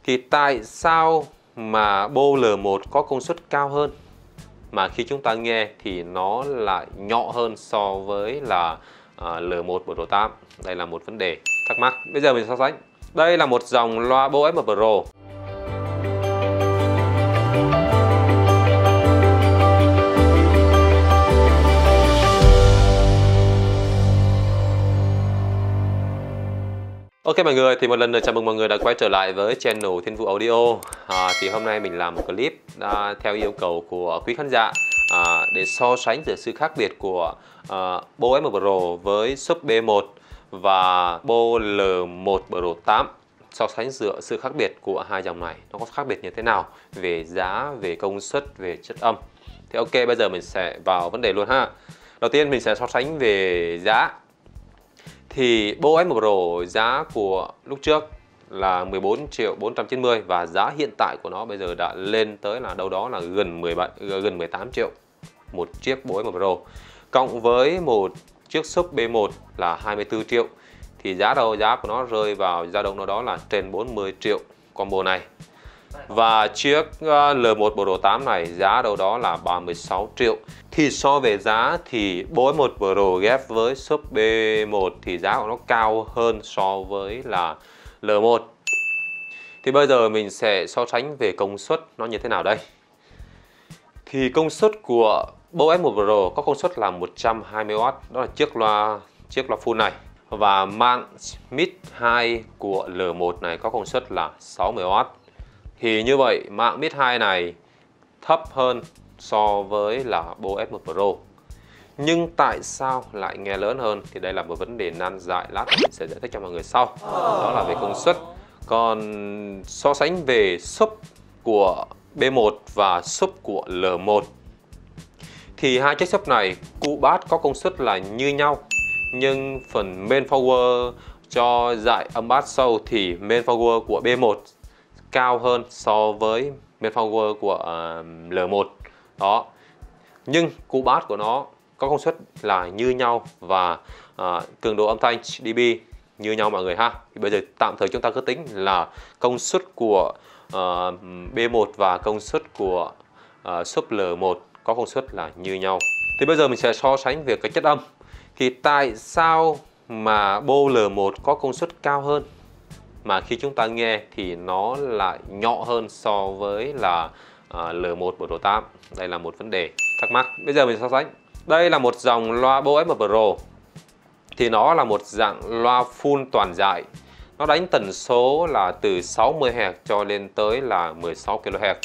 Thì tại sao mà Bo L1 có công suất cao hơn mà khi chúng ta nghe thì nó lại nhỏ hơn so với là L1 Pro 8? Đây là một vấn đề thắc mắc. Bây giờ mình so sánh. Đây là một dòng loa Bo FM Pro. Ok mọi người, thì một lần nữa chào mừng mọi người đã quay trở lại với channel Thiên Vũ Audio. Thì hôm nay mình làm một clip theo yêu cầu của quý khán giả để so sánh giữa sự khác biệt của Bo FM Pro với Sub B1 và Bo L1 Pro 8. So sánh giữa sự khác biệt của hai dòng này, nó có khác biệt như thế nào về giá, về công suất, về chất âm. Thì ok, bây giờ mình sẽ vào vấn đề luôn ha. Đầu tiên mình sẽ so sánh về giá. Thì Bo FM Pro giá của lúc trước là 14.490 và giá hiện tại của nó bây giờ đã lên tới là đâu đó là gần 18 triệu một chiếc Bo FM Pro. Cộng với một chiếc Sub B1 là 24 triệu thì giá của nó rơi vào dao động đó là trên 40 triệu combo này. Và chiếc L1 Pro 8 này giá đâu đó là 36 triệu. Thì so về giá thì Bo FM Pro ghép với Sub B1 thì giá của nó cao hơn so với là L1. Thì bây giờ mình sẽ so sánh về công suất nó như thế nào đây. Thì công suất của Bo FM Pro có công suất là 120W, đó là chiếc loa full này. Và mạng mid 2 của L1 này có công suất là 60W. Thì như vậy mạng mid 2 này thấp hơn so với là Bo FM Pro. Nhưng tại sao lại nghe lớn hơn? Thì đây là một vấn đề nan giải, lát mình sẽ giải thích cho mọi người sau. Đó là về công suất. Còn so sánh về sub của B1 và sub của L1 thì hai chiếc sub này cụ bass có công suất là như nhau. Nhưng phần main power cho dải âm bass sâu thì main power của B1 cao hơn so với main power của L1 đó. Nhưng cụ bass của nó có công suất là như nhau và cường độ âm thanh dB như nhau mọi người ha. Thì bây giờ tạm thời chúng ta cứ tính là công suất của B1 và công suất của Sub L1 có công suất là như nhau. Thì bây giờ mình sẽ so sánh về cái chất âm. Thì tại sao mà Bo L1 có công suất cao hơn mà khi chúng ta nghe thì nó lại nhỏ hơn so với là L1 Pro 8? Đây là một vấn đề thắc mắc. Bây giờ mình so sánh. Đây là một dòng loa Bo FM Pro. Thì nó là một dạng loa full toàn dải. Nó đánh tần số là từ 60Hz cho lên tới là 16 kHz.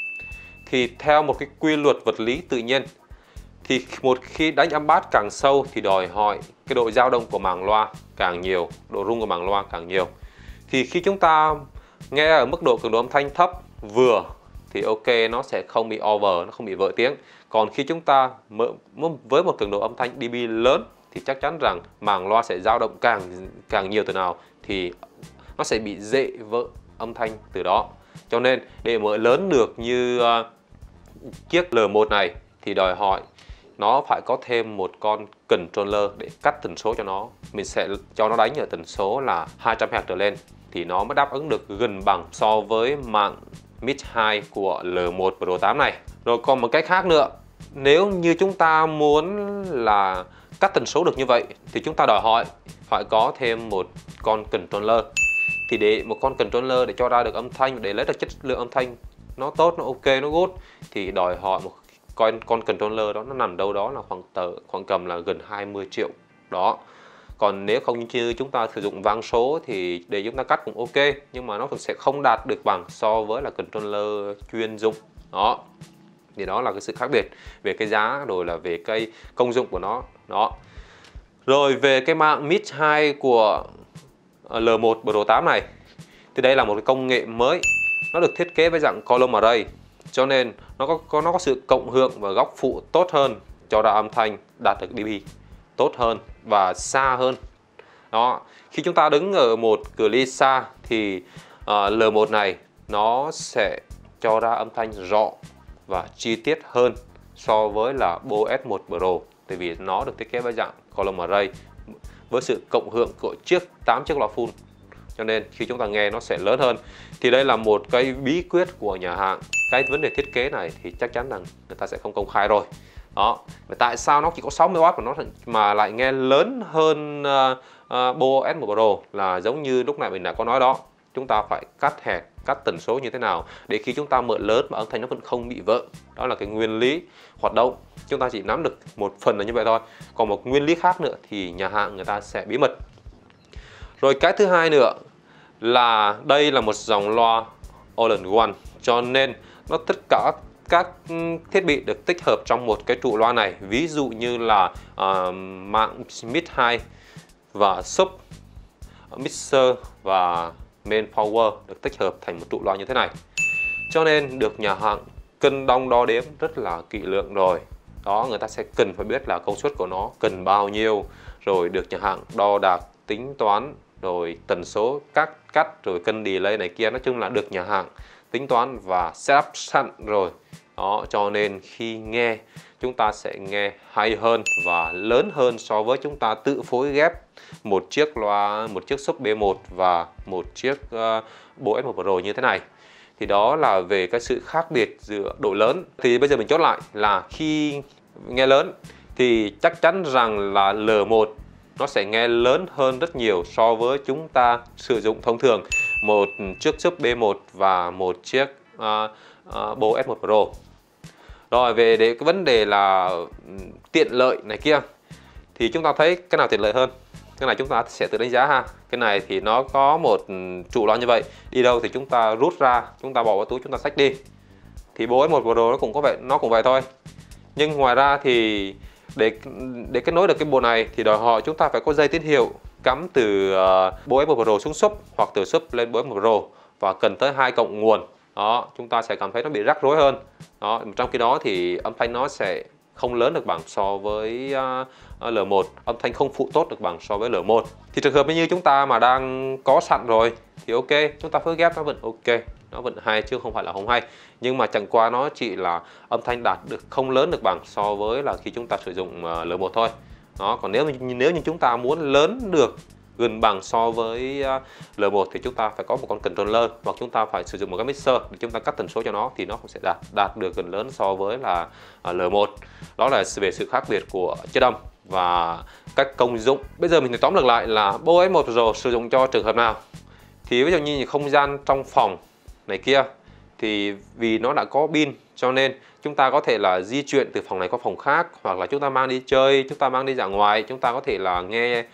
Thì theo một cái quy luật vật lý tự nhiên thì một khi đánh âm bass càng sâu thì đòi hỏi cái độ dao động của màng loa càng nhiều, độ rung của màng loa càng nhiều. Thì khi chúng ta nghe ở mức độ cường độ âm thanh thấp vừa thì ok, nó sẽ không bị over, nó không bị vỡ tiếng. Còn khi chúng ta với một cường độ âm thanh dB lớn thì chắc chắn rằng màng loa sẽ dao động càng nhiều từ nào thì nó sẽ bị dễ vỡ âm thanh từ đó. Cho nên để mở lớn được như chiếc L1 này thì đòi hỏi nó phải có thêm một con controller để cắt tần số cho nó. Mình sẽ cho nó đánh ở tần số là 200Hz trở lên thì nó mới đáp ứng được gần bằng so với mạng mid 2 của L1 Pro 8 này. Rồi còn một cái khác nữa, nếu như chúng ta muốn là cắt tần số được như vậy thì chúng ta đòi hỏi phải có thêm một con controller. Thì để một con controller để cho ra được âm thanh, để lấy được chất lượng âm thanh nó tốt, nó ok, nó good thì đòi hỏi một con controller đó nó nằm đâu đó là khoảng tầm là gần 20 triệu đó. Còn nếu không như chúng ta sử dụng vang số thì để chúng ta cắt cũng ok, nhưng mà nó sẽ không đạt được bằng so với là controller chuyên dụng đó. Thì đó là cái sự khác biệt về cái giá, rồi là về cái công dụng của nó đó. Rồi về cái mạng mid 2 của L1 Pro 8 này thì đây là một cái công nghệ mới, nó được thiết kế với dạng column array, cho nên nó có sự cộng hưởng và góc phụ tốt hơn, cho ra âm thanh đạt được dB tốt hơn và xa hơn đó. Khi chúng ta đứng ở một cự ly xa thì L1 này nó sẽ cho ra âm thanh rõ và chi tiết hơn so với là Bo S1 Pro, tại vì nó được thiết kế với dạng column array với sự cộng hưởng của 8 chiếc loa full cho nên khi chúng ta nghe nó sẽ lớn hơn. Thì đây là một cái bí quyết của nhà hàng. Cái vấn đề thiết kế này thì chắc chắn rằng người ta sẽ không công khai rồi. Đó, tại sao nó chỉ có 60W mà lại nghe lớn hơn Bose S1 Pro, là giống như lúc này mình đã có nói đó, chúng ta phải cắt hẹt, cắt tần số như thế nào để khi chúng ta mở lớn mà âm thanh nó vẫn không bị vỡ. Đó là cái nguyên lý hoạt động. Chúng ta chỉ nắm được một phần là như vậy thôi, còn một nguyên lý khác nữa thì nhà hàng người ta sẽ bí mật. Rồi cái thứ hai nữa là đây là một dòng loa All-in-One, cho nên nó tất cả các thiết bị được tích hợp trong một cái trụ loa này. Ví dụ như là mạng mid-high và sub, mixer và main power được tích hợp thành một trụ loa như thế này. Cho nên được nhà hàng cân đong đo đếm rất là kỹ lưỡng rồi. Đó, người ta sẽ cần phải biết là công suất của nó cần bao nhiêu, rồi được nhà hàng đo đạc, tính toán, rồi tần số cắt, rồi cân delay này kia. Nói chung là được nhà hàng tính toán và setup sẵn rồi. Đó, cho nên khi nghe chúng ta sẽ nghe hay hơn và lớn hơn so với chúng ta tự phối ghép một chiếc loa, một chiếc sub B1 và một chiếc Bose S1 Pro như thế này. Thì đó là về cái sự khác biệt giữa độ lớn. Thì bây giờ mình chốt lại là khi nghe lớn thì chắc chắn rằng là L1 nó sẽ nghe lớn hơn rất nhiều so với chúng ta sử dụng thông thường một chiếc sub B1 và một chiếc Bose S1 Pro. Rồi về cái vấn đề là tiện lợi này kia thì chúng ta thấy cái nào tiện lợi hơn? Cái này chúng ta sẽ tự đánh giá ha. Cái này thì nó có một trụ loa như vậy, đi đâu thì chúng ta rút ra, chúng ta bỏ vào túi, chúng ta xách đi. Thì Bose S1 Pro nó cũng vậy thôi. Nhưng ngoài ra thì để kết nối được cái bộ này thì đòi hỏi chúng ta phải có dây tín hiệu cắm từ Bose S1 Pro xuống sub hoặc từ sub lên Bose S1 Pro, và cần tới 2 cộng nguồn. Đó, chúng ta sẽ cảm thấy nó bị rắc rối hơn. Đó, trong khi đó thì âm thanh nó sẽ không lớn được bằng so với L1, âm thanh không phụ tốt được bằng so với L1. Thì trường hợp như chúng ta mà đang có sẵn rồi thì ok, chúng ta phối ghép nó vẫn ok, nó vẫn hay chứ không phải là không hay. Nhưng mà chẳng qua nó chỉ là âm thanh đạt được không lớn được bằng so với là khi chúng ta sử dụng L1 thôi. Đó, còn nếu như chúng ta muốn lớn được gần bằng so với L1 thì chúng ta phải có một con controller, hoặc chúng ta phải sử dụng một cái mixer để chúng ta cắt tần số cho nó, thì nó cũng sẽ đạt được gần lớn so với là L1. Đó là về sự khác biệt của chất âm và cách công dụng. Bây giờ mình tóm lược lại là Bose S1 Pro sử dụng cho trường hợp nào. Thì ví dụ như không gian trong phòng này kia thì vì nó đã có pin cho nên chúng ta có thể là di chuyển từ phòng này qua phòng khác, hoặc là chúng ta mang đi chơi, chúng ta mang đi ra ngoài, chúng ta có thể là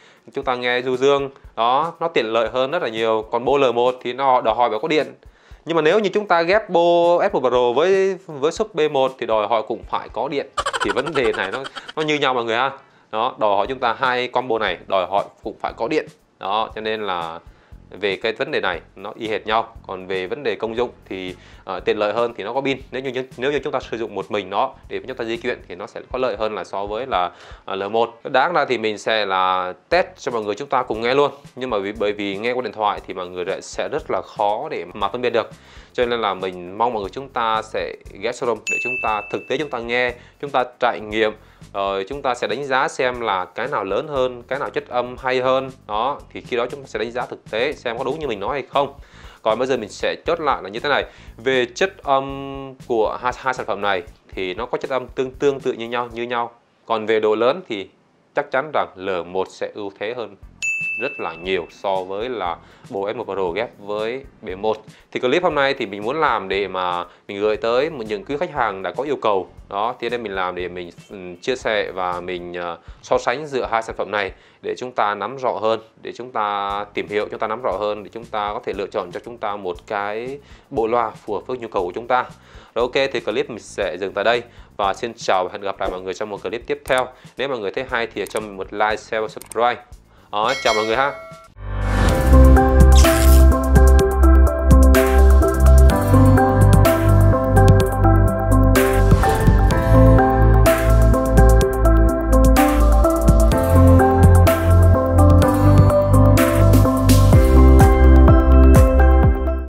nghe du dương. Đó, nó tiện lợi hơn rất là nhiều. Còn Bose L1 thì nó đòi hỏi phải có điện. Nhưng mà nếu như chúng ta ghép Bose S1 Pro với sub B1 thì đòi hỏi cũng phải có điện. Thì vấn đề này nó như nhau mọi người ha. Đó, đòi hỏi chúng ta hai combo này đòi hỏi cũng phải có điện. Đó, cho nên là về cái vấn đề này nó y hệt nhau. Còn về vấn đề công dụng thì tiện lợi hơn thì nó có pin. Nếu như chúng ta sử dụng một mình nó để chúng ta di chuyển thì nó sẽ có lợi hơn là so với là L1. Đáng ra thì mình sẽ là test cho mọi người chúng ta cùng nghe luôn. Nhưng mà bởi vì nghe qua điện thoại thì mọi người sẽ rất là khó để mà phân biệt được. Cho nên là mình mong mọi người chúng ta sẽ ghé showroom để chúng ta thực tế chúng ta nghe, chúng ta trải nghiệm, rồi chúng ta sẽ đánh giá xem là cái nào lớn hơn, cái nào chất âm hay hơn. Đó, thì khi đó chúng ta sẽ đánh giá thực tế xem có đúng như mình nói hay không. Còn bây giờ mình sẽ chốt lại là như thế này. Về chất âm của hai sản phẩm này thì nó có chất âm tương tự như nhau. Còn về độ lớn thì chắc chắn rằng L1 sẽ ưu thế hơn rất là nhiều so với là Bose S1 Pro ghép với B1. Thì clip hôm nay thì mình muốn làm để mà mình gửi tới những quý khách hàng đã có yêu cầu. Đó, thế nên mình làm để mình chia sẻ và mình so sánh giữa hai sản phẩm này để chúng ta nắm rõ hơn, để chúng ta tìm hiểu, chúng ta nắm rõ hơn để chúng ta có thể lựa chọn cho chúng ta một cái bộ loa phù hợp với nhu cầu của chúng ta. Rồi ok, thì clip mình sẽ dừng tại đây và xin chào và hẹn gặp lại mọi người trong một clip tiếp theo. Nếu mọi người thấy hay thì cho mình một like, share và subscribe. Đó, chào mọi người ha.